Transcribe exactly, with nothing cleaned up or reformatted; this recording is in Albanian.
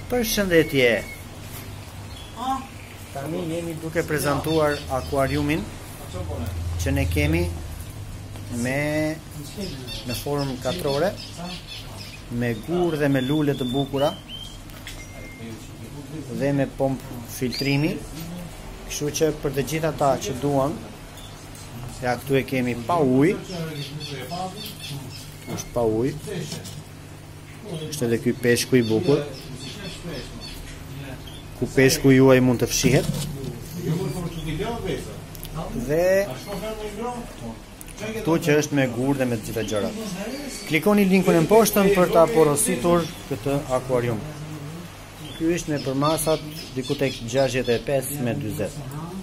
Përshëndetje. Tani jemi duke prezantuar akvariumin që ne kemi me në formë katrore, me gur dhe me lule të bukura dhe me pompë filtrimi, kështu që për të gjitha ata që duan, ja këtu e kemi pa ujë, është pa ujë, është edhe ky peshku i bukur, ku peshku juaj mund të fshihet, dhe këtu që është me gur dhe me të gjitha gjërat. Klikoni linkun e mposhtëm për ta porositur këtë akvarium. Ky është me përmasat diku tek gjashtëdhjetë e pesë me dyzet.